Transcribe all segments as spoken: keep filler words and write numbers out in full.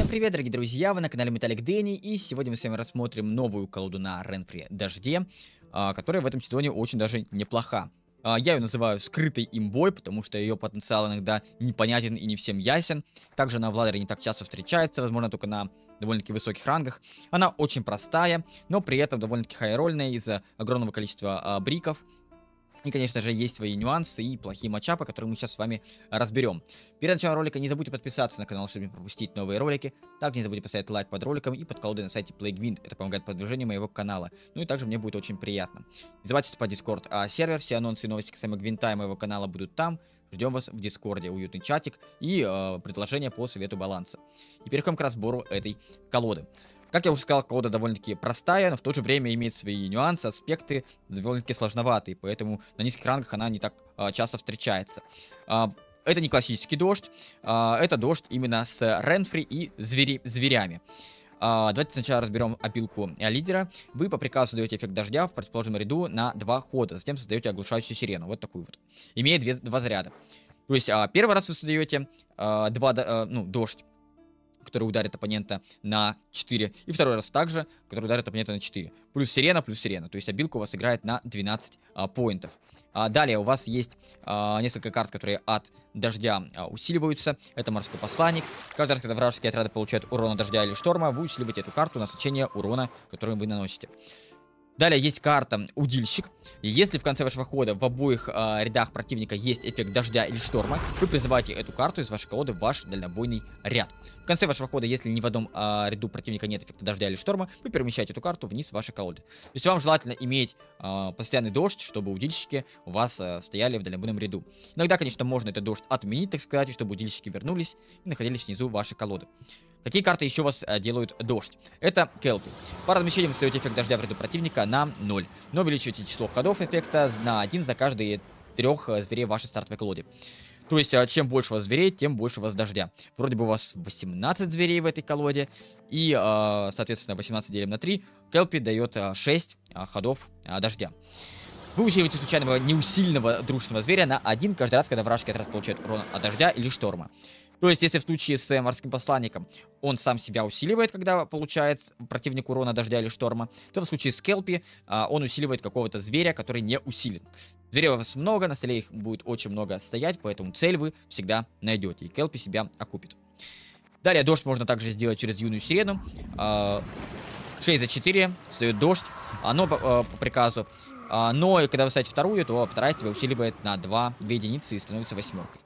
Всем привет, дорогие друзья, вы на канале Металлик Дэнни, и сегодня мы с вами рассмотрим новую колоду на Ренфри Дожде, а, которая в этом сезоне очень даже неплоха. А, я ее называю скрытой имбой, потому что ее потенциал иногда непонятен и не всем ясен. Также она в ладере не так часто встречается, возможно, только на довольно-таки высоких рангах. Она очень простая, но при этом довольно-таки хайрольная из-за огромного количества а, бриков. И, конечно же, есть свои нюансы и плохие матчапы, которые мы сейчас с вами разберем. Перед началом ролика не забудьте подписаться на канал, чтобы не пропустить новые ролики. Также не забудьте поставить лайк под роликом и под колодой на сайте PlayGwind. Это помогает продвижению моего канала. Ну и также мне будет очень приятно. Не забывайте вступать в Discord а сервер. Все анонсы и новости касаемо Гвинта и моего канала будут там. Ждем вас в Дискорде. Уютный чатик и э, предложения по совету баланса. И переходим к разбору этой колоды. Как я уже сказал, колода довольно-таки простая, но в то же время имеет свои нюансы, аспекты довольно-таки сложноватые, поэтому на низких рангах она не так а, часто встречается. А, это не классический дождь, а, это дождь именно с Ренфри и звери, зверями. А, давайте сначала разберем обилку лидера. Вы по приказу даете эффект дождя в противоположном ряду на два хода, затем создаете оглушающую сирену, вот такую вот. Имеет две, два заряда. То есть а, первый раз вы создаете а, два, а, ну, дождь, который ударит оппонента на четыре. И второй раз также, который ударит оппонента на четыре. Плюс сирена, плюс сирена. То есть обилка у вас играет на двенадцать а, поинтов. А, далее у вас есть а, несколько карт, которые от дождя а, усиливаются. Это морской посланник. Каждый раз, когда вражеские отряды получают урон от дождя или шторма, вы усиливаете эту карту на значение урона, который вы наносите. Далее есть карта Удильщик. И если в конце вашего хода в обоих э, рядах противника есть эффект дождя или шторма, вы призываете эту карту из вашей колоды в ваш дальнобойный ряд. В конце вашего хода, если ни в одном э, ряду противника нет эффекта дождя или шторма, вы перемещаете эту карту вниз вашей колоды. То есть вам желательно иметь э, постоянный дождь, чтобы удильщики у вас э, стояли в дальнобойном ряду. Иногда, конечно, можно этот дождь отменить, так сказать, чтобы удильщики вернулись и находились внизу вашей колоды. Какие карты еще у вас а, делают дождь? Это Келпи. По размещению вы создаете эффект дождя в ряду противника на ноль. Но увеличиваете число ходов эффекта на один за каждые трех зверей в вашей стартовой колоде. То есть, а, чем больше у вас зверей, тем больше у вас дождя. Вроде бы у вас восемнадцать зверей в этой колоде. И, а, соответственно, восемнадцать делим на три. Келпи дает а, шесть а, ходов а, дождя. Вы усиливаете случайного неусиленного дружественного зверя на один каждый раз, когда вражеский отряд получает урон от дождя или шторма. То есть, если в случае с морским посланником он сам себя усиливает, когда получает противник урона дождя или шторма, то в случае с Келпи а, он усиливает какого-то зверя, который не усилен. Зверей у вас много, на столе их будет очень много стоять, поэтому цель вы всегда найдете, и Келпи себя окупит. Далее дождь можно также сделать через юную сирену. А, шесть за четыре создает дождь, оно по, по приказу. А, но когда вы ставите вторую, то вторая себя усиливает на два, две единицы и становится восьмеркой.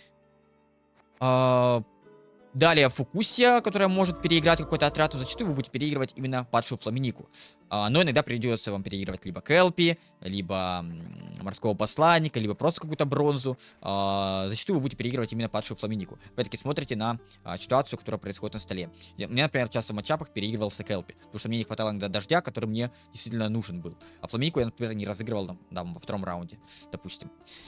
Uh, далее Фукусия, которая может переиграть какой-то отряд, зачастую вы будете переигрывать именно падшую Фламинику. Uh, но иногда придется вам переигрывать либо Келпи, либо морского посланника, либо просто какую-то бронзу. Uh, зачастую вы будете переигрывать именно падшую Фламинику. Опять-таки смотрите на uh, ситуацию, которая происходит на столе. Я, у меня, например, часто в матчапах переигрывался Келпи, потому что мне не хватало иногда дождя, который мне действительно нужен был. А Фламинику я, например, не разыгрывал там, да, во втором раунде, допустим.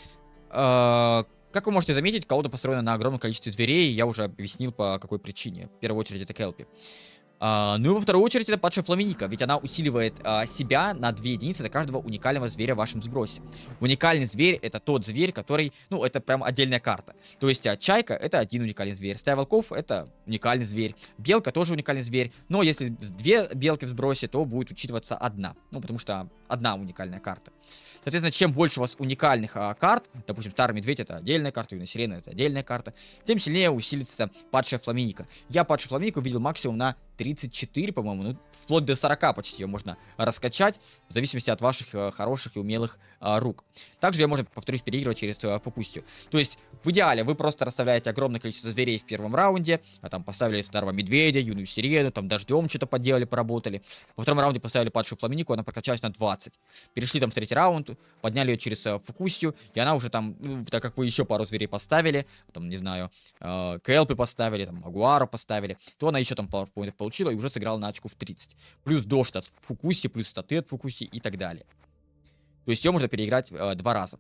Uh, Как вы можете заметить, колода построена на огромном количестве дверей, я уже объяснил, по какой причине. В первую очередь это Келпи. А, ну и во вторую очередь это падшая Фламиника, ведь она усиливает а, себя на две единицы до каждого уникального зверя в вашем сбросе. Уникальный зверь это тот зверь, который, ну это прям отдельная карта. То есть а, Чайка это один уникальный зверь, стая волков это уникальный зверь, Белка тоже уникальный зверь, но если две белки в сбросе, то будет учитываться одна, ну потому что одна уникальная карта. Соответственно, чем больше у вас уникальных а, карт, допустим, Старый Медведь это отдельная карта, Юная Сирена это отдельная карта, тем сильнее усилится падшая Фламиника. Я падшую Фламинику видел максимум на тридцать четыре, по-моему, ну, вплоть до сорока почти ее можно раскачать, в зависимости от ваших а, хороших и умелых а, рук. Также ее можно, повторюсь, переигрывать через а, Фукусию. То есть, в идеале, вы просто расставляете огромное количество зверей в первом раунде, а там поставили Старого Медведя, Юную Сирену, там дождем что-то поделали, поработали. Во втором раунде поставили падшую Фламинику, она прокачалась на двадцать. Перешли там в третий раунд, подняли ее через uh, Фукусию, и она уже там, ну, так как вы еще пару зверей поставили, там, не знаю, uh, Келпи поставили, там, Агуару поставили, то она еще там пару поинтов получила и уже сыграла на очку в тридцать. Плюс дождь от Фукуси, плюс статы от Фукуси и так далее. То есть ее можно переиграть uh, два раза.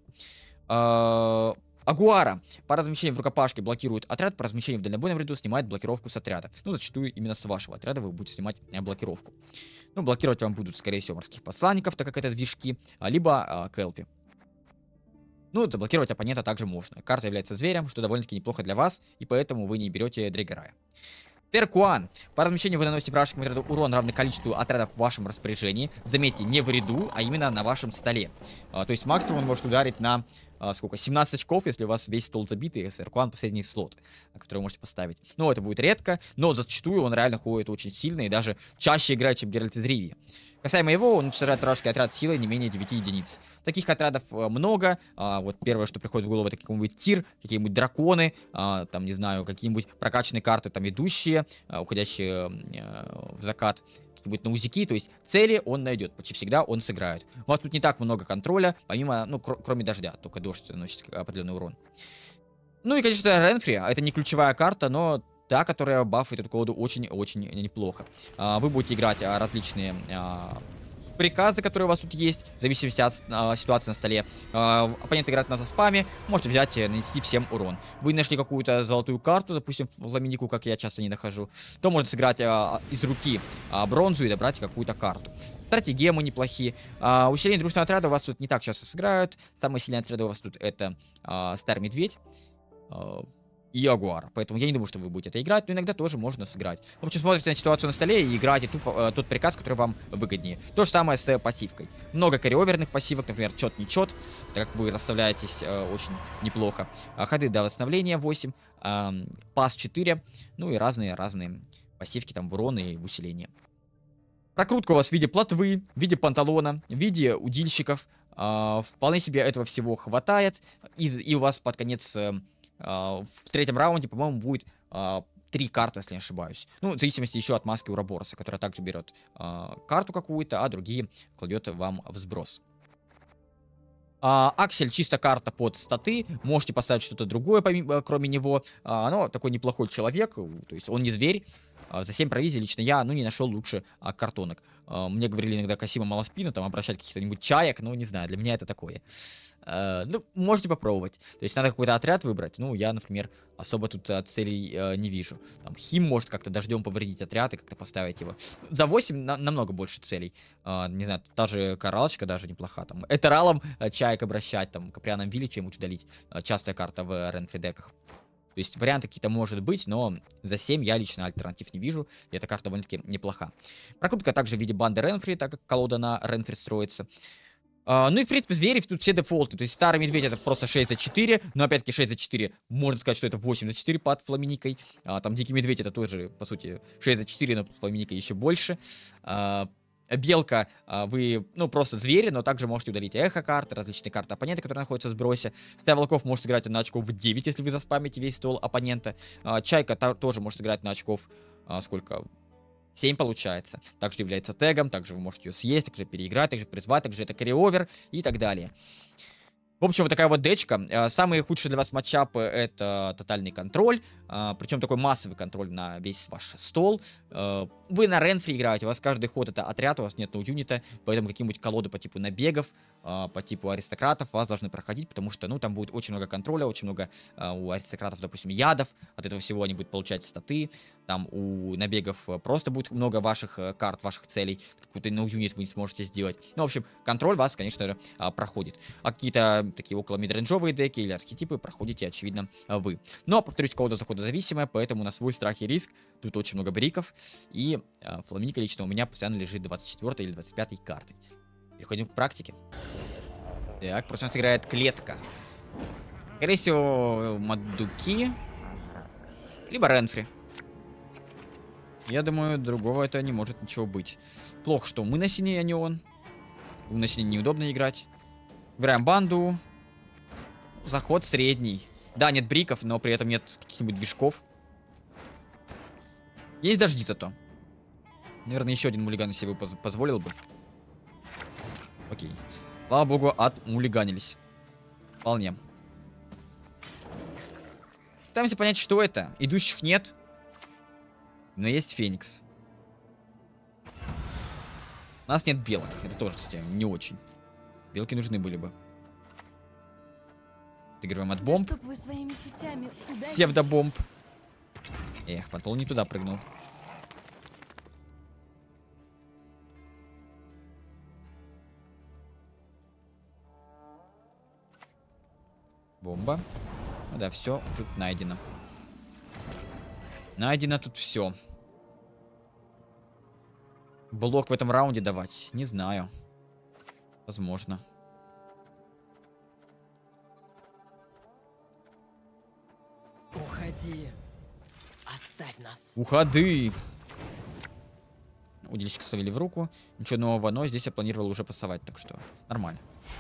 Uh, Агуара по размещению в рукопашке блокирует отряд, по размещению в дальнобойном ряду снимает блокировку с отряда. Ну, зачастую именно с вашего отряда вы будете снимать э, блокировку. Ну, блокировать вам будут, скорее всего, морских посланников, так как это движки, а, либо а, Келпи. Ну, заблокировать оппонента также можно. Карта является зверем, что довольно-таки неплохо для вас, и поэтому вы не берете Дрейгарая. Перкуан. По размещению вы наносите вражескому отряду урон, равный количеству отрядов в вашем распоряжении. Заметьте, не в ряду, а именно на вашем столе. А, то есть максимум он может ударить на а, сколько? семнадцать очков, если у вас весь стол забитый, с Перкуан последний слот, который вы можете поставить. Ну, это будет редко, но зачастую он реально ходит очень сильно и даже чаще играет, чем Геральт из Ривии. Касаемо его, он уничтожает вражеский отряд силой не менее девяти единиц. Таких отрядов э, много. А, вот первое, что приходит в голову, это какой-нибудь тир, какие-нибудь драконы, а, там, не знаю, какие-нибудь прокачанные карты, там, идущие, а, уходящие а, в закат, какие-нибудь наузики. То есть цели он найдет, почти всегда он сыграет. У вас тут не так много контроля, помимо, ну, кр кроме дождя, только дождь наносит определенный урон. Ну и, конечно, Ренфри, это не ключевая карта, но та, которая бафает эту колоду очень-очень неплохо. А, вы будете играть а, различные а, приказы, которые у вас тут есть, в зависимости от а, ситуации на столе. А, оппонент играет на заспаме, можете взять и нанести всем урон. Вы нашли какую-то золотую карту, допустим, фламинику, как я часто не нахожу, то можно сыграть а, из руки а, бронзу и добрать какую-то карту. Стратегемы неплохие. А, усиление дружного отряда у вас тут не так часто сыграют. Самые сильные отряды у вас тут это а, Старый Медведь и Ягуар. Поэтому я не думаю, что вы будете это играть, но иногда тоже можно сыграть. В общем, смотрите на ситуацию на столе и играете тупо, э, тот приказ, который вам выгоднее. То же самое с э, пассивкой. Много карриоверных пассивок, например, чет-не-чет, так как вы расставляетесь э, очень неплохо. А, ходы до восстановления восемь, э, пас четыре, ну и разные-разные пассивки там в урон и в усиление. Прокрутка у вас в виде плотвы, в виде панталона, в виде удильщиков. Э, вполне себе этого всего хватает. И, и у вас под конец... Э, Uh, в третьем раунде, по-моему, будет uh, три карты, если не ошибаюсь. Ну, в зависимости еще от маски Урабороса, которая также берет uh, карту какую-то, а другие кладет вам в сброс. Uh, Аксель чисто карта под статы. Можете поставить что-то другое, помимо, кроме него. Uh, но такой неплохой человек, то есть он не зверь. Uh, за семь провизий лично я, ну, не нашел лучше uh, картонок. Uh, мне говорили иногда Касима Малоспина, там, обращать каких-то чаек, но не знаю, для меня это такое. Uh, ну, можете попробовать. То есть надо какой-то отряд выбрать. Ну, я, например, особо тут uh, целей uh, не вижу. Там, Хим может как-то дождем повредить отряд и как-то поставить его. За восемь на намного больше целей. Uh, не знаю, та же Коралочка даже неплоха. Там, Этералом uh, чаек обращать, там, Каприаном Вилли чем-нибудь удалить. Uh, частая карта в Ренфри деках. То есть варианты какие-то может быть, но за семь я лично альтернатив не вижу. И эта карта довольно-таки неплоха. Прокрутка также в виде банды Ренфри, так как колода на Ренфри строится. Uh, ну и, в принципе, звери тут все дефолты. То есть Старый Медведь это просто шесть за четыре. Но опять-таки шесть за четыре. Можно сказать, что это восемь за четыре под Фламиникой. Uh, там Дикий Медведь это тоже, по сути, шесть за четыре, но под Фламиникой еще больше. Uh, Белка, uh, вы, ну, просто звери, но также можете удалить эхо-карты, различные карты оппонента, которые находятся в сбросе. Стая волков может сыграть на очков в девять, если вы заспамите весь стол оппонента. Uh, Чайка тоже может сыграть на очков, uh, сколько... семь получается. Также является тегом, также вы можете ее съесть, также переиграть, также призвать, также это карриовер и так далее. В общем, вот такая вот дечка. Самые худшие для вас матчапы это тотальный контроль. Причем такой массовый контроль на весь ваш стол. Вы на Ренфри играете, у вас каждый ход это отряд, у вас нет ноу-юнита, поэтому какие-нибудь колоды по типу набегов, по типу аристократов вас должны проходить, потому что, ну, там будет очень много контроля, очень много у аристократов, допустим, ядов, от этого всего они будут получать статы, там у набегов просто будет много ваших карт, ваших целей, какой-то ноу-юнит вы не сможете сделать. Ну, в общем, контроль вас, конечно же, проходит. А какие-то такие около мидренджовые деки или архетипы проходите, очевидно, вы. Но, повторюсь, колода захода зависимая, поэтому на свой страх и риск. Тут очень много бриков. И э, Фламиника лично у меня постоянно лежит двадцать четвёртой или двадцать пятой картой. Переходим к практике. Так, против нас играет клетка. Скорее всего, Мадуки. Либо Ренфри. Я думаю, другого это не может ничего быть. Плохо, что мы на сине, а не он. На сине неудобно играть. Играем банду. Заход средний. Да, нет бриков, но при этом нет каких-нибудь движков. Есть дожди зато. Наверное, еще один мулиган себе поз позволил бы. Окей. Слава богу, отмулиганились. Вполне. Пытаемся понять, что это. Идущих нет. Но есть Феникс. У нас нет белок. Это тоже, кстати, не очень. Белки нужны были бы. Отыгрываем от бомб. Псевдобомб. Эх, Пантол не туда прыгнул. Бомба. Ну да, все тут найдено. Найдено тут все. Блок в этом раунде давать? Не знаю. Возможно. Уходи. Оставь нас. Уходи. Удильщик совели в руку. Ничего нового, но здесь я планировал уже пасовать, так что нормально.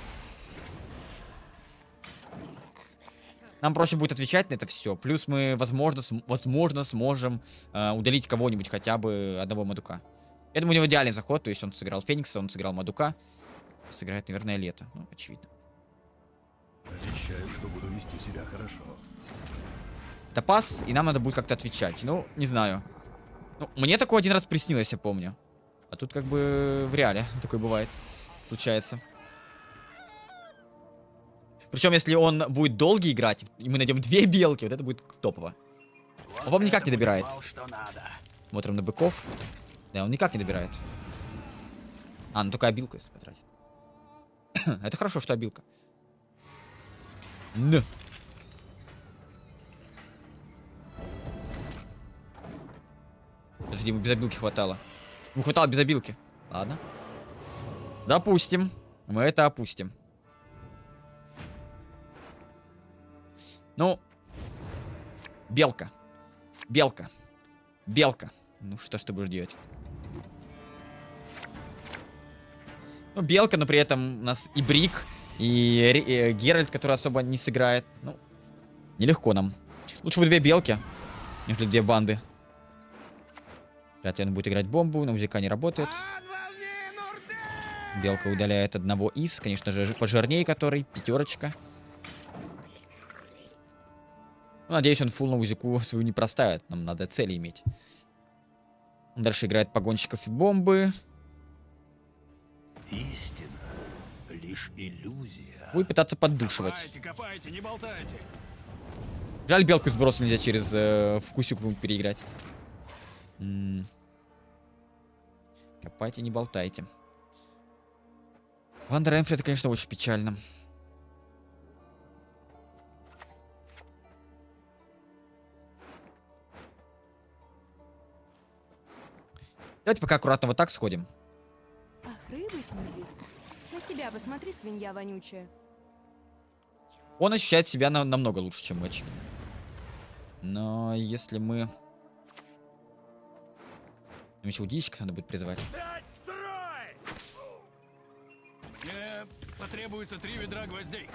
Нам проще будет отвечать на это все. Плюс мы, возможно, см возможно сможем э, удалить кого-нибудь, хотя бы одного Мадука. Я думаю, у него идеальный заход. То есть он сыграл Феникса, он сыграл Мадука. Сыграет, наверное, Лето. Ну, очевидно. Обещаю, что буду вести себя хорошо. Это пас, и нам надо будет как-то отвечать. Ну, не знаю. Ну, мне такое один раз приснилось, я помню. А тут как бы в реале такое бывает. Случается. Причем, если он будет долго играть, и мы найдем две белки, вот это будет топово. Он, по-моему, никак не добирает. Смотрим на быков. Да, он никак не добирает. А, ну только обилку, если потратит. Это хорошо, что обилка. Ну. Подожди, ему без обилки хватало. Ему хватало без обилки. Ладно. Допустим. Мы это опустим. Ну. Белка. Белка. Белка. Ну, что ж ты будешь делать? Ну, белка, но при этом у нас и Брик, и, и, и Геральт, который особо не сыграет. Ну, нелегко нам. Лучше бы две белки, нежели две банды. Вряд ли он будет играть бомбу, но УЗК не работает. Белка удаляет одного из, конечно же, пожирнее который, пятерочка. Ну, надеюсь, он фулл на УЗКу свою не проставит. Нам надо цели иметь. Он дальше играет погонщиков и бомбы. Истина лишь иллюзия. Будет пытаться поддушивать. Копайте, копайте, не болтайте. Жаль, белку сброс нельзя через э, вкусюку переиграть. М -м. Копайте, не болтайте. Ванда Ренфри, это, конечно, очень печально. Давайте пока аккуратно вот так сходим. Ах, рыбы смердит. На себя посмотри, свинья вонючая. Он ощущает себя на намного лучше, чем мы, очевидно. Но если мы... Нам еще удильщиков надо будет призывать. Мне потребуется три ведра гвоздей.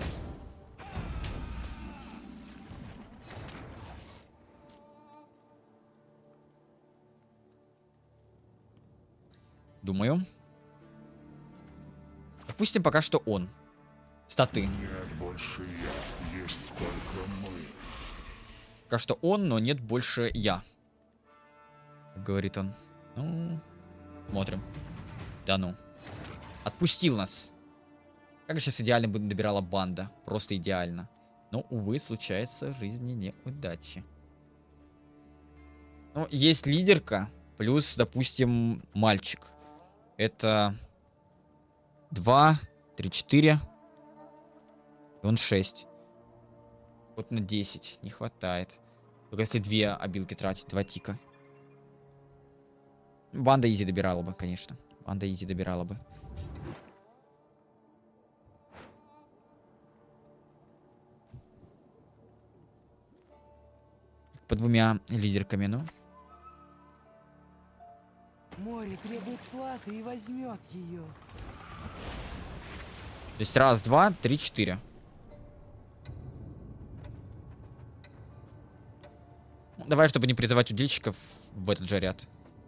Думаю. Допустим, пока что он. Статы. Нет больше я, есть только мы. Пока что он, но нет больше я. Говорит он. Ну, смотрим. Да ну. Отпустил нас. Как же сейчас идеально бы добирала банда. Просто идеально. Но, увы, случается в жизни неудачи. Ну, есть лидерка. Плюс, допустим, мальчик. Это два, три, четыре. И он шесть. Вот на десять. Не хватает. Только если две обилки тратить. Два тика. Банда изи добирала бы, конечно. Банда изи добирала бы. По двумя лидерками, ну. Море требует платы и возьмет ее. То есть раз, два, три, четыре. Давай, чтобы не призывать удильщиков в этот же ряд.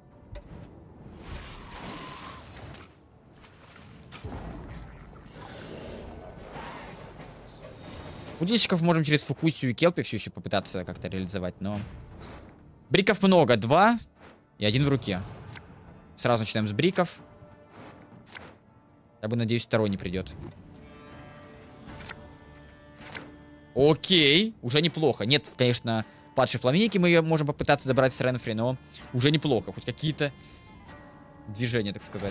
Удильщиков можем через Фукусию и Келпи все еще попытаться как-то реализовать, но... Бриков много. Два и один в руке. Сразу начинаем с бриков. Я бы, надеюсь, второй не придет. Окей. Уже неплохо. Нет, конечно, падшей фламиники мы ее можем попытаться забрать с Ренфри, но уже неплохо. Хоть какие-то движения, так сказать.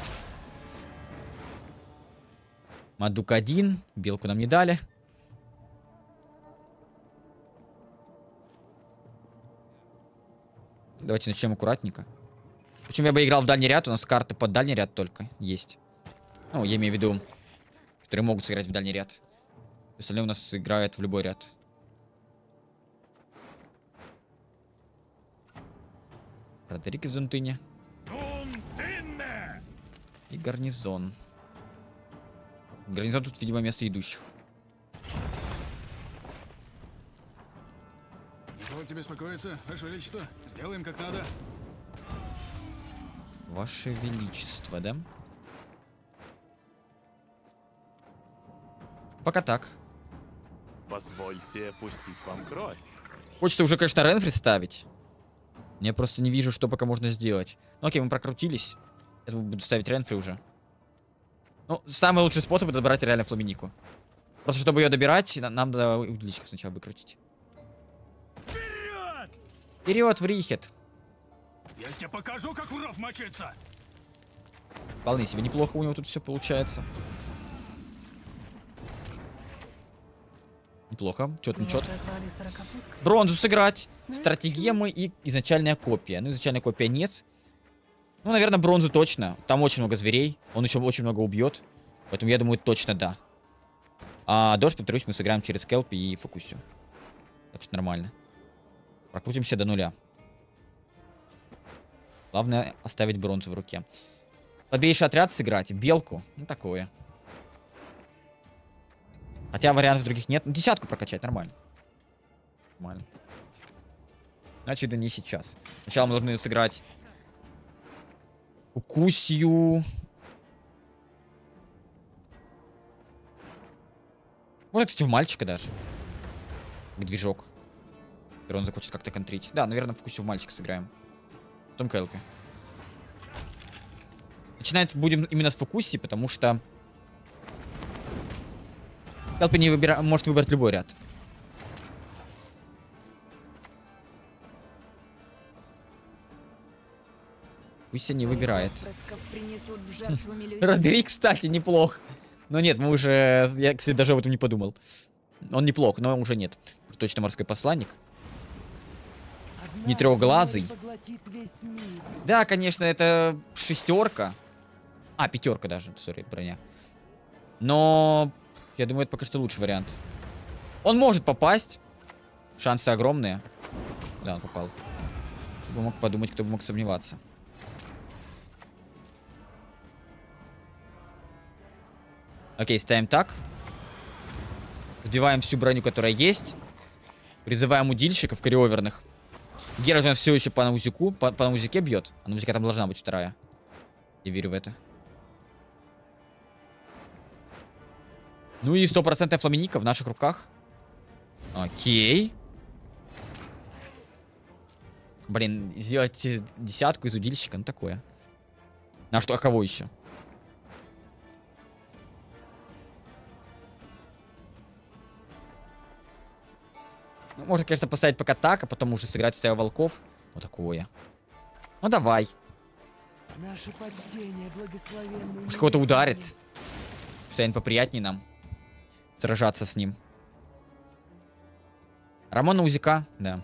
Мадук один. Белку нам не дали. Давайте начнем аккуратненько. Причем я бы играл в дальний ряд, у нас карты под дальний ряд только есть. Ну, я имею в виду, которые могут сыграть в дальний ряд. Остальные у нас играют в любой ряд. Родерик из Зунтыни. И гарнизон. Гарнизон тут, видимо, место идущих. Извольте беспокоиться, Ваше Величество. Сделаем как надо. Ваше Величество, да? Пока так. Позвольте пустить вам кровь. Хочется уже, конечно, Ренфри ставить. Я просто не вижу, что пока можно сделать. Ну окей, мы прокрутились. Я буду ставить Ренфри уже. Ну, самый лучший способ — это добрать реально Фламинику. Просто чтобы ее добирать, нам надо удилищка сначала выкрутить. Вперед! Вперед в Рихет! Я тебе покажу, как в ров мочиться! Вполне себе неплохо у него тут все получается. Неплохо. Чё-то, ну чё-то. Бронзу сыграть. Стратегемы и изначальная копия. Ну, изначальная копия нет. Ну, наверное, бронзу точно. Там очень много зверей. Он еще очень много убьет. Поэтому я думаю, точно да. А дождь, повторюсь, мы сыграем через Келпи и Фокусю. Так что нормально. Прокрутимся до нуля. Главное оставить бронзу в руке. Слабейший отряд сыграть. Белку. Ну, такое. Хотя вариантов других нет. Десятку прокачать нормально. Нормально. Значит, да не сейчас. Сначала мы должны сыграть Укусью. Может, кстати, в мальчика даже. Движок. Который он захочет как-то контрить. Да, наверное, в Укусью в мальчика сыграем. Потом Келпи. Начинать будем именно с Фокуси, потому что Келпи не выбира... может выбрать любой ряд. Пусть не выбирает. Родерик, кстати, неплох. Но нет, мы уже... Я, кстати, даже об этом не подумал. Он неплох, но уже нет. Точно морской посланник. Не трехглазый. Да, конечно, это шестерка. А, пятерка даже, сори, броня. Но я думаю, это пока что лучший вариант. Он может попасть. Шансы огромные. Да, он попал. Кто бы мог подумать, кто бы мог сомневаться. Окей, ставим так. Сбиваем всю броню, которая есть. Призываем удильщиков кариоверных. Геральт у нас все еще по наузику. По, по наузике бьет. А наузика там должна быть вторая. Я верю в это. Ну и стопроцентная Фламиника в наших руках. Окей. Блин, сделать десятку из удильщика, ну такое. На что, а кого еще? Ну, можно, конечно, поставить пока так, а потом уже сыграть стаю волков. Вот такое. Ну, давай. Наше почтение, благословенный. Пусть кого-то ударит. Станет поприятнее нам сражаться с ним. Рамон Узика, да.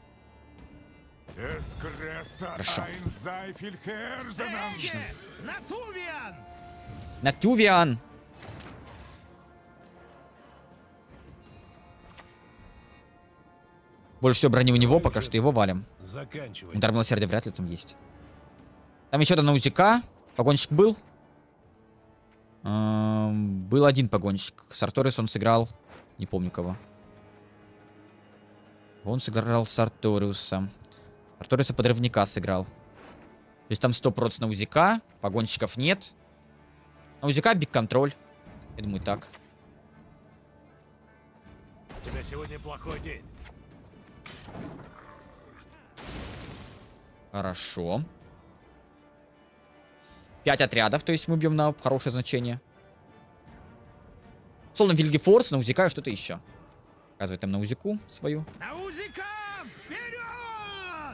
Хорошо. Отлично. Натувиан! Больше всего брони у него, пока что его валим. Удар милосердия вряд ли там есть. Там еще одна Узика. Погонщик был. Эм, был один погонщик. Сарторис он сыграл. Не помню кого. Он сыграл Сарториуса. Сарториуса подрывника сыграл. То есть там сто процентов на Узика. Погонщиков нет. На Узика биг контроль. Я думаю, так. У тебя сегодня плохой день. Хорошо. Пять отрядов, то есть мы бьем на хорошее значение. Словно Вильгефорс, на Узика и что-то еще. Показывает там на Узику свою. На Узика! Вперед!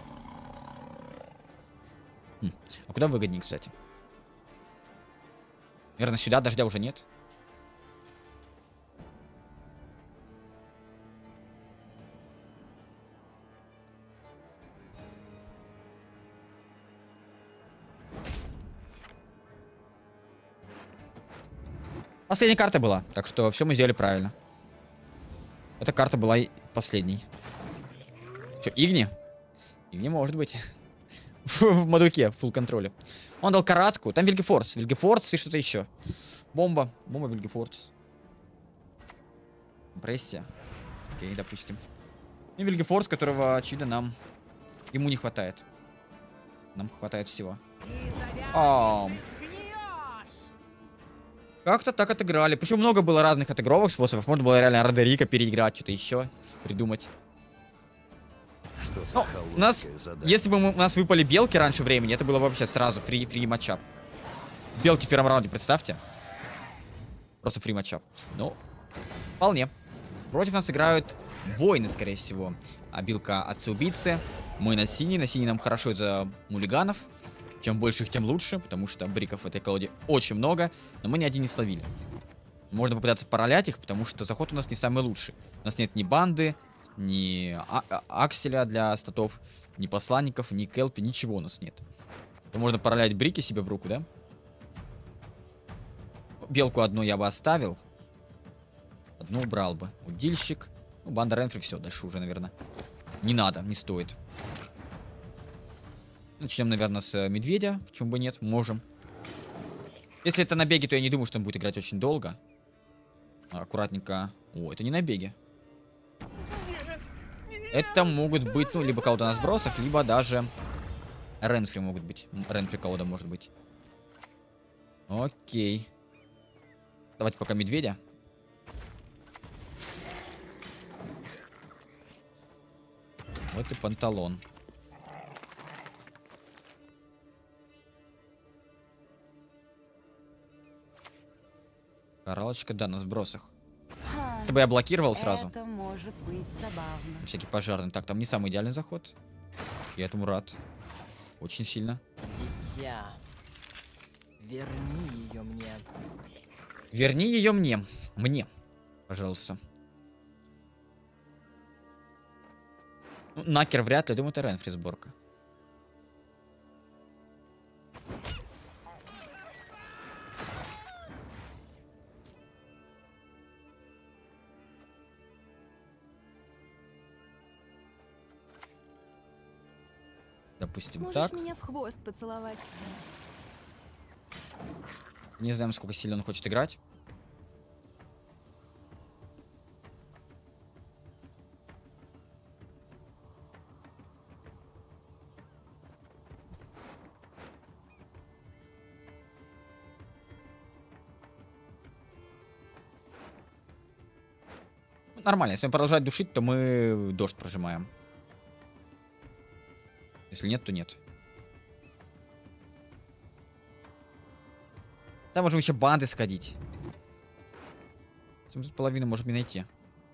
Хм. А куда выгоднее, кстати? Наверное, сюда дождя уже нет. Последняя карта была, так что все мы сделали правильно. Эта карта была и последней. Че, Игни? Игни может быть. В Мадуке, в фулл контроле. Он дал каратку. Там Вильгефорс. Вильгефорс и что-то еще. Бомба. Бомба Вильгефорс. Компрессия. Окей, допустим. И Вильгефорс, которого, очевидно, нам... Ему не хватает. Нам хватает всего. Ам. Как-то так отыграли. Причем много было разных отыгровых способов. Можно было реально Родерика переиграть, что-то еще придумать. Что за Ну, у нас, задача? если бы мы, у нас выпали белки раньше времени, это было вообще сразу фри, фри матчап. Белки в первом раунде, представьте. Просто фри матчап. Ну, вполне. Против нас играют воины, скорее всего. А билка отца-убийцы. Мы на синий. На синий нам хорошо из-за мулиганов. Чем больше их, тем лучше, потому что бриков в этой колоде очень много, но мы ни один не словили. Можно попытаться паралять их, потому что заход у нас не самый лучший. У нас нет ни банды, ни а а акселя для статов, ни посланников, ни келпи, ничего у нас нет. То можно паралять брики себе в руку, да? Белку одну я бы оставил. Одну убрал бы. Удильщик. Ну, банда Ренфри, все, дальше уже, наверное. Не надо, не стоит. Начнем, наверное, с медведя. Почему бы нет? Можем. Если это набеги, то я не думаю, что он будет играть очень долго. Аккуратненько. О, это не набеги. Это могут быть, ну, либо колода на сбросах, либо даже Ренфри могут быть. Ренфри колода может быть. Окей. Давайте пока медведя. Вот и панталон. Коралочка, да, на сбросах. Это бы я блокировал сразу. Это может быть забавно. Всякий пожарный. Так, там не самый идеальный заход. Я этому рад. Очень сильно. Дитя, верни ее мне. Верни ее мне. Мне. Пожалуйста. Ну, Накер вряд ли. Думаю, это Ренфри сборка. Допустим, Можешь так. меня в хвост поцеловать. Не знаем, насколько сильно он хочет играть. Нормально, если он продолжает душить, то мы дождь прожимаем. Если нет, то нет. Там можем еще банды сходить. семьсот половину можем не найти.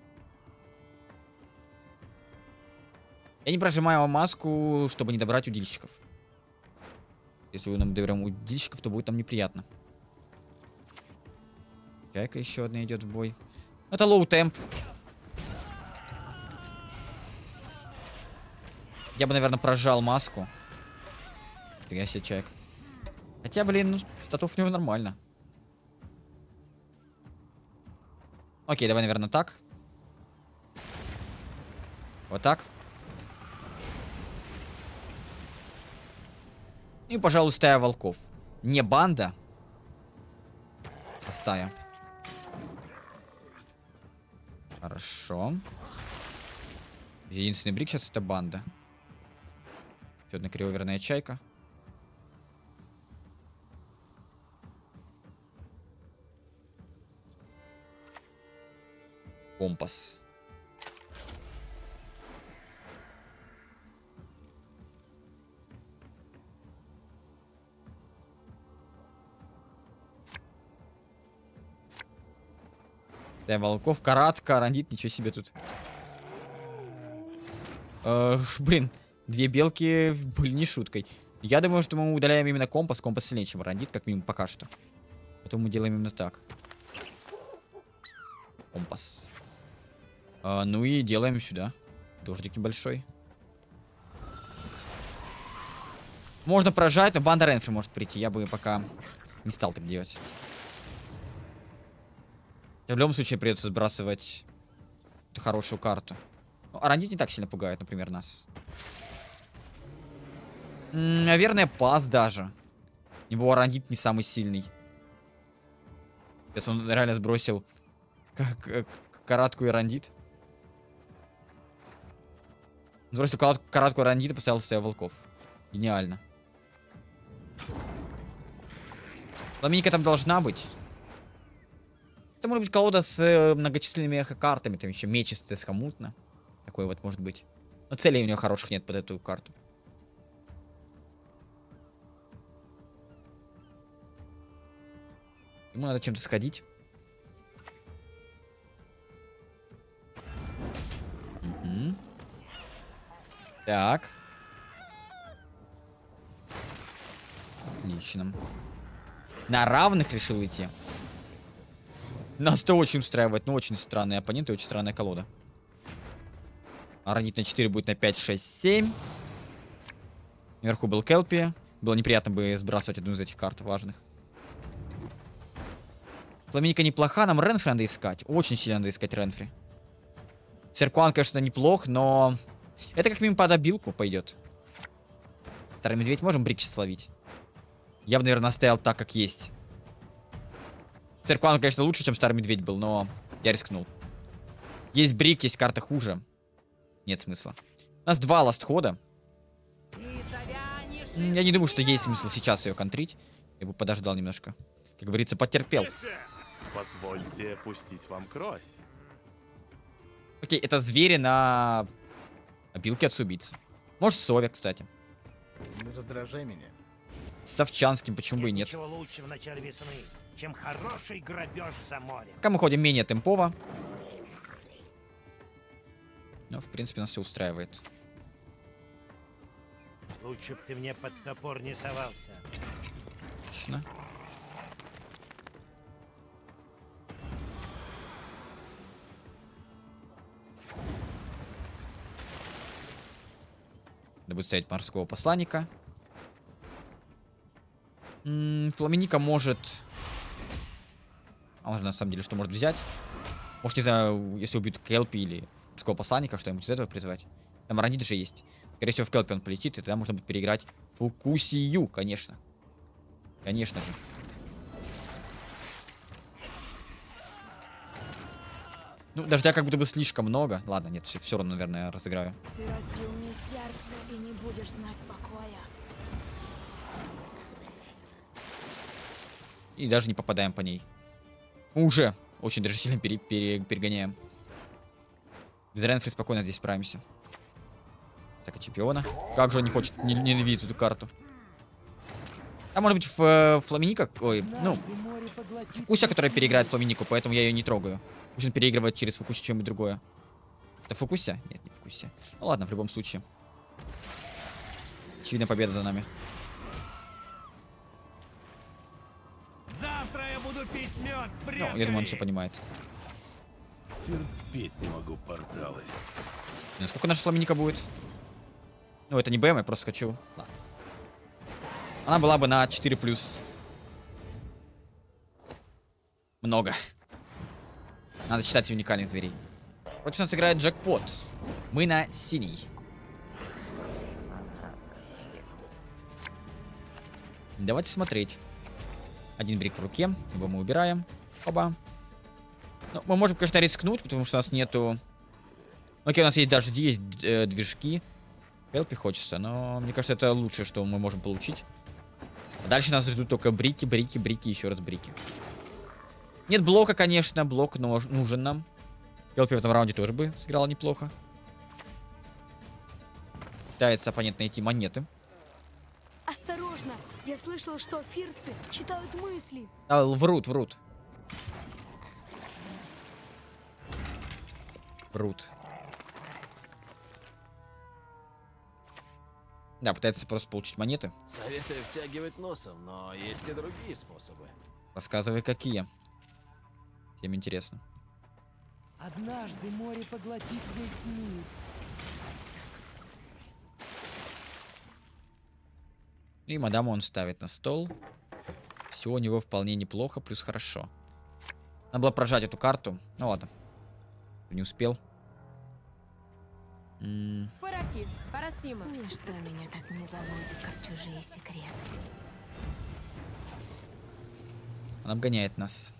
Я не прожимаю маску, чтобы не добрать удильщиков. Если мы нам доберем удильщиков, то будет нам неприятно. Чайка еще одна идет в бой. Это лоу темп. Я бы, наверное, прожал маску. Фига себе, чайка. Хотя, блин, ну, статов у него нормально. Окей, давай, наверное, так. Вот так. И, пожалуй, стая волков. Не банда, а стая. Хорошо. Единственный брик сейчас это банда. Еще одна кривоверная чайка. Компас. Да, волков, каратка, рандит, ничего себе тут. Э, блин, две белки были не шуткой. Я думаю, что мы удаляем именно компас. Компас сильнее, чем рандит, как минимум пока что. Поэтому мы делаем именно так. Компас. А, ну и делаем сюда. Дождик небольшой. Можно прожать, но банда Ренфри может прийти. Я бы пока не стал так делать. В любом случае придется сбрасывать эту хорошую карту. Ну, Арандит не так сильно пугает, например, нас. М-м, наверное, пас даже. Его Арандит не самый сильный. Сейчас он реально сбросил каратку Арандит. Сбросил каратку Арандит и поставил себя волков. Гениально. Фламиника там должна быть. Это может быть колода с э, многочисленными эхо-картами. Там еще мечистая, схомутно. Такой вот может быть. Но целей у него хороших нет под эту карту. Ему надо чем-то сходить. Угу. Так. Отлично. На равных решил идти. Нас это очень устраивает, но очень странные оппоненты, очень странная колода. Арандит на четыре будет на пять, шесть, семь. Наверху был Келпи. Было неприятно бы сбрасывать одну из этих карт важных. Фламиника неплоха, нам Ренфри надо искать. Очень сильно надо искать Ренфри. Серкуан, конечно, неплох, но... Это как минимум под обилку пойдет. Старый медведь можем брик сейчас словить? Я бы, наверное, оставил так, как есть. Церкван, конечно, лучше, чем старый медведь был, но я рискнул. Есть брик, есть карта хуже. Нет смысла. У нас два ластхода. Я не думаю, что есть смысл сейчас ее контрить. Я бы подождал немножко. Как говорится, потерпел. Позвольте пустить вам кровь. Окей, это звери на обилке от убийцы. Может, Сове, кстати. Не раздражай меня. С Овчанским, почему бы и нет. Ничего лучше в начале весны, чем хороший грабеж за морем. Пока мы ходим менее темпово. Но, в принципе, нас все устраивает. Лучше бы ты мне под топор не совался. Отлично. Надо будет ставить морского посланника. М-м, Фламиника может... А он же на самом деле что может взять? Может, не знаю, если убьют Келпи или морского посланника, что-нибудь из этого призвать. Там Арандит же есть. Скорее всего, в Келпи он полетит, и тогда можно будет переиграть Фукусию, конечно. Конечно же. Ну, дождя как будто бы слишком много. Ладно, нет, все, все равно, наверное, разыграю. Ты разбил мне сердце и не будешь знать покоя. И даже не попадаем по ней. Уже очень даже сильно пере пере перегоняем. Без Ренфри спокойно здесь справимся. Так, и чемпиона. Как же он не хочет, не, ненавидит эту карту. А может быть в э, Фламиника? Ой, ну, Фукуся, которая переиграет Фламинику, поэтому я ее не трогаю. Пусть он переигрывает через Фукусю чем-нибудь другое. Это Фукуся? Нет, не Фукуся. Ну ладно, в любом случае. Очевидная победа за нами. Завтра я буду пить мед с Ну, я думаю, он все понимает. Терпеть не могу порталы. Сколько наша Фламиника будет? Ну, это не БМ, я просто хочу. Ладно. Она была бы на четыре плюс. Много. Надо считать уникальных зверей. Против нас играет джекпот. Мы на синий. Давайте смотреть. Один брик в руке. Его мы убираем. Оба. Ну, мы можем, конечно, рискнуть, потому что у нас нету... Окей, у нас есть дожди, есть э, движки. Келпи хочется, но мне кажется, это лучшее, что мы можем получить. А дальше нас ждут только брики, брики, брики, еще раз брики. Нет блока, конечно, блок нужен нам. Келпи в этом раунде тоже бы сыграла неплохо. Пытается оппонент найти монеты. Осторожно! Я слышал, что фирцы читают мысли. А, врут, врут. Врут. Да, пытается просто получить монеты. Советую втягивать носом, но есть и другие способы. Рассказывай, какие. Всем интересно. Однажды море поглотит весь мир. И мадаму он ставит на стол. Все у него вполне неплохо, плюс хорошо. Надо было прожать эту карту. Ну ладно. Не успел. М. Параки, Парасима. Ничто меня так не заводит, как чужие секреты. Он обгоняет нас.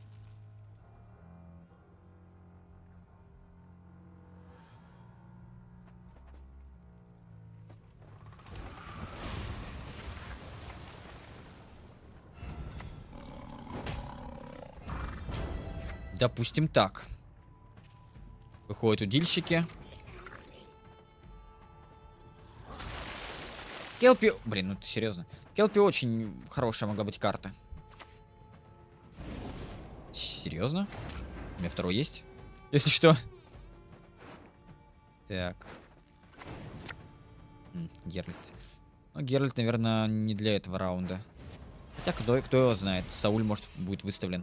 Допустим, так. Выходят удильщики. Келпи... Блин, ну ты серьезно. Келпи очень хорошая могла быть карта. Серьезно? У меня второй есть? Если что. Так. М, Геральт. Ну, Геральт, наверное, не для этого раунда. Хотя кто, кто его знает. Сауль, может, будет выставлен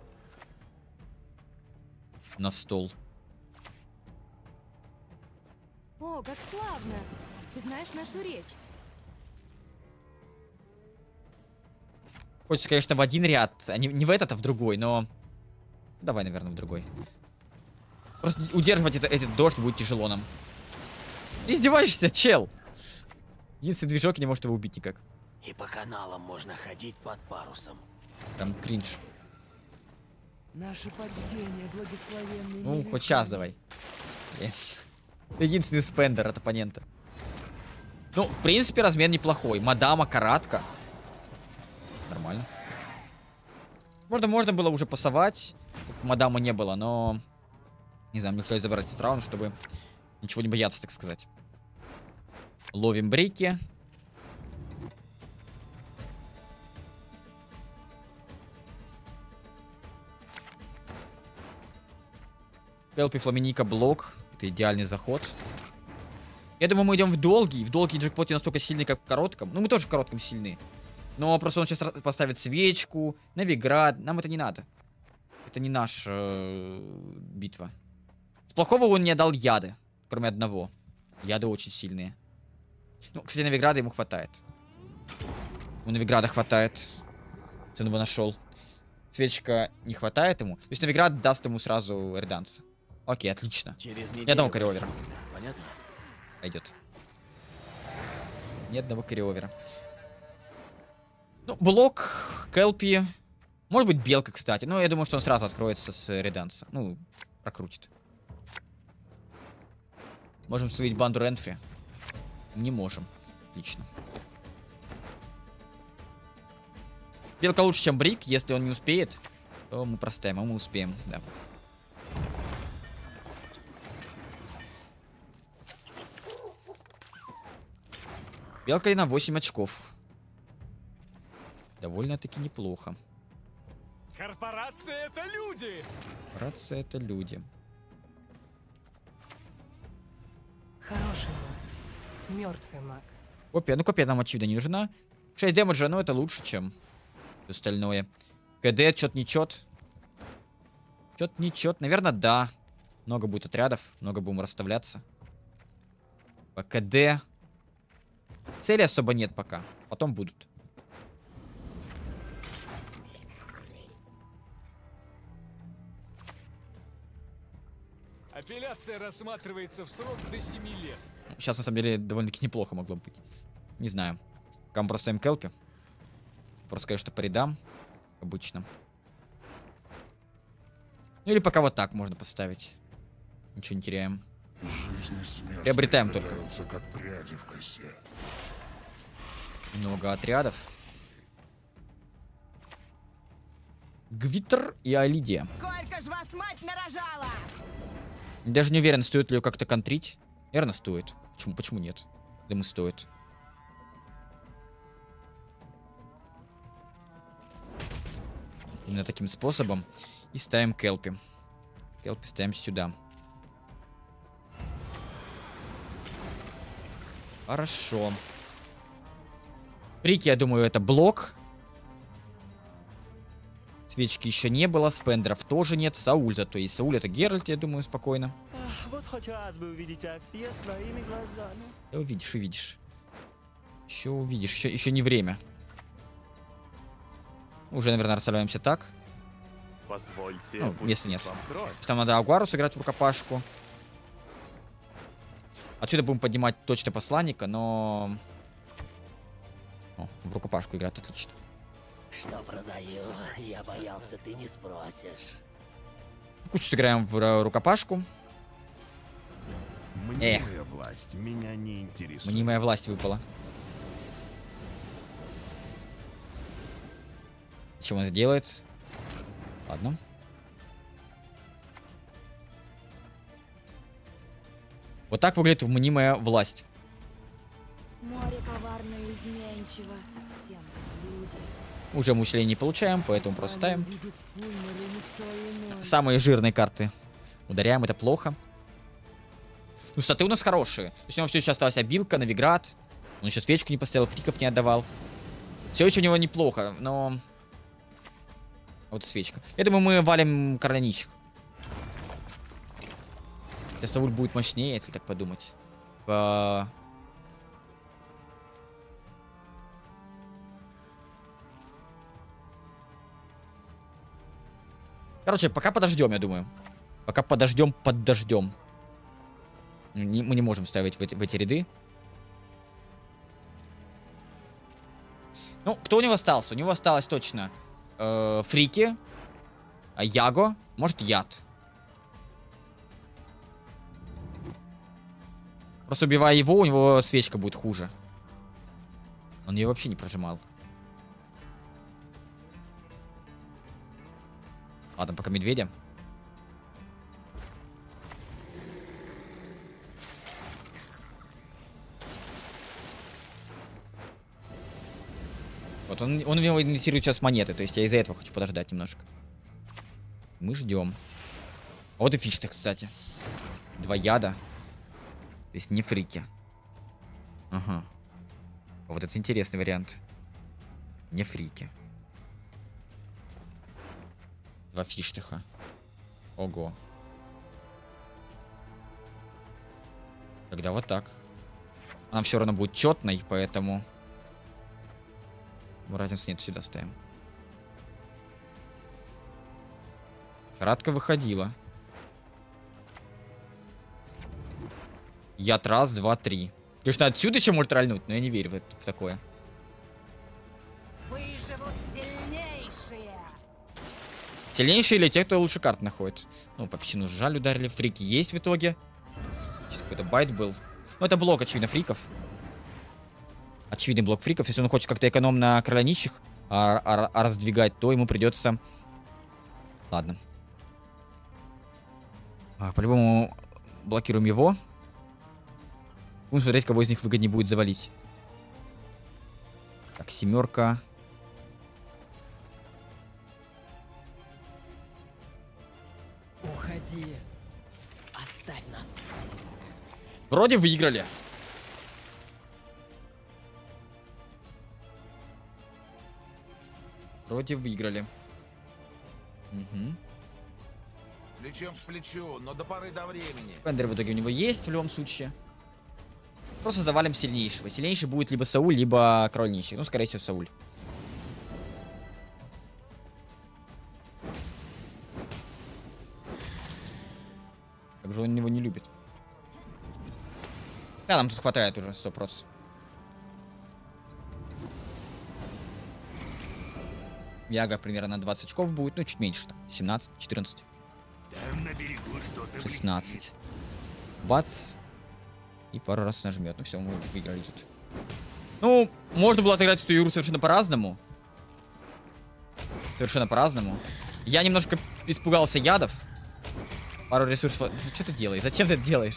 на стол. О, как славно! Ты знаешь нашу речь. Хочется, конечно, в один ряд. А не, не в этот, а в другой, но... Давай, наверное, в другой. Просто удерживать это, этот дождь будет тяжело нам. Ты издеваешься, чел? Единственный движок не может его убить никак. И по каналам можно ходить под парусом. Прям кринж. Наше почтение, благословенный Ну, мир хоть и сейчас сила. давай. Блин. Единственный спендер от оппонента. Ну, в принципе, размен неплохой. Мадама, каратка. Нормально. Можно, можно было уже пасовать. Только мадамы не было, но... Не знаю, мне хотелось забрать этот раунд, чтобы ничего не бояться, так сказать. Ловим брейки. Келпи, Фламиника, блок. Это идеальный заход. Я думаю, мы идем в долгий. В долгий джекпот не настолько сильный, как в коротком. Ну, мы тоже в коротком сильны. Но просто он сейчас поставит свечку, Новиград. Нам это не надо. Это не наша э, битва. С плохого он не отдал яды. Кроме одного. Яды очень сильные. Ну, кстати, Новиграда ему хватает. У Новиграда хватает. Цену бы нашел. Свечка не хватает ему. То есть Новиград даст ему сразу реданса. Окей, отлично. Ни одного кариовера. Понятно? Пойдет. Ни одного кариовера. Ну, блок, Келпи. Может быть, белка, кстати. Но я думаю, что он сразу откроется с реданса. Ну, прокрутит. Можем словить банду Ренфри? Не можем. Отлично. Белка лучше, чем Брик. Если он не успеет, то мы проставим, а мы успеем, да. Белка и на восемь очков. Довольно-таки неплохо. Корпорация — это люди! Корпорация — это люди. Хороший маг. Мертвый маг. Копия. Ну, копия нам, очевидно, не нужна. шесть дэмэджа, но это лучше, чем остальное. КД, чет не чет. Чет не чет. Наверное, да. Много будет отрядов. Много будем расставляться. По КД. Цели особо нет пока. Потом будут. Апелляция рассматривается в срок до семи лет. Сейчас, на самом деле, довольно-таки неплохо могло быть. Не знаю. Пока мы просто им Келпи. Просто, конечно, по рядам. Обычно. Ну или пока вот так можно поставить. Ничего не теряем. Жизнь и смерть Приобретаем только. являются как пряди в косе. Много отрядов. Гвитер и Алидия. Сколько ж вас мать нарожала? Даже не уверен, стоит ли ее как-то контрить. Наверное, стоит. Почему, почему нет? Думаю, стоит. Именно таким способом. И ставим Келпи. Келпи ставим сюда. Хорошо. Брики, я думаю, это блок. Свечки еще не было, спендеров тоже нет, Сауль зато есть. Сауль это Геральт, я думаю, спокойно. Вот хотелось бы увидеть Афия своими глазами. Да увидишь, увидишь. Еще увидишь, еще, еще не время. Уже, наверное, расставляемся так. Позвольте. Ну, если нет. Вам кровь. Там надо Агуару сыграть в рукопашку. Отсюда будем поднимать точно посланника, но... О, в рукопашку играть отлично. Что продаю? Я боялся, ты не спросишь. В кучу сыграем в рукопашку. Мнимая власть меня не интересует. Мнимая власть выпала. Зачем он это делает? Ладно. Вот так выглядит мнимая власть. Море коварно и изменчиво. Совсем как люди. Уже мы усиление не получаем, поэтому просто ставим. Видит Фульнер и никто иной. Самые жирные карты. Ударяем, это плохо. Ну, статы у нас хорошие. То есть у него все еще осталась обилка, Новиград. Он еще свечку не поставил, фриков не отдавал. Все еще у него неплохо, но... Вот свечка. Я думаю, мы валим короля нищих. Хотя Сауль будет мощнее, если так подумать. По... Короче, пока подождем, я думаю. Пока подождем, подождем. Не, мы не можем ставить в эти, в эти ряды. Ну, кто у него остался? У него осталось точно э, Фрики, Яго, может, Яд. Просто убивая его, у него свечка будет хуже. Он ее вообще не прожимал. Ладно, пока медведя. Вот он, он у него инвестирует сейчас монеты, то есть я из-за этого хочу подождать немножко. Мы ждем. А вот и фишка, кстати. Два яда. То есть не фрики. Ага. Вот это интересный вариант. Не фрики. Два фиштиха. Ого. Тогда вот так. Она все равно будет четной, поэтому... Разницы нет, сюда ставим. Кратко выходила. Яд раз, два, три. Конечно, отсюда еще может рольнуть, но я не верю в, это, в такое. Выживут сильнейшие. Сильнейшие или те, кто лучше карт находит. Ну, по писину жаль ударили. Фрики есть в итоге. Сейчас какой-то байт был. Ну, это блок, очевидно, фриков. Очевидный блок фриков. Если он хочет как-то экономно короля нищих а, а, а раздвигать, то ему придется... Ладно. А, по-любому блокируем его. Будем смотреть, кого из них выгоднее будет завалить. Так, семерка. Уходи. Оставь нас. Вроде выиграли. Вроде выиграли. Угу. Плечом к плечу, но до поры до времени. Фендер в итоге у него есть в любом случае. Просто завалим сильнейшего. Сильнейший будет либо Сауль, либо король нищих. Ну, скорее всего, Сауль. Как же он его не любит. Да, нам тут хватает уже сто процентов. Яга примерно на двадцать очков будет. Ну, чуть меньше. Там, семнадцать, четырнадцать. Там на берегу что-то шестнадцать. Бац. И пару раз нажмет. Ну все, мы выиграли тут. Ну, можно было отыграть эту игру совершенно по-разному. Совершенно по-разному. Я немножко испугался ядов. Пару ресурсов. Ну, что ты делаешь? Зачем ты это делаешь?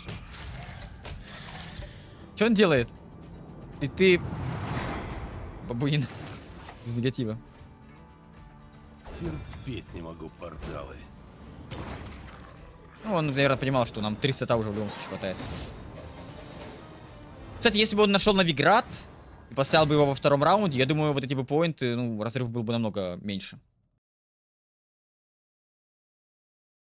Что он делает? И ты... Бабуин. Из негатива. Терпеть не могу порталы. Ну, он, наверное, понимал, что нам триста уже в любом случае хватает. Кстати, если бы он нашел Новиград и поставил бы его во втором раунде, я думаю, вот эти бы поинты, ну, разрыв был бы намного меньше.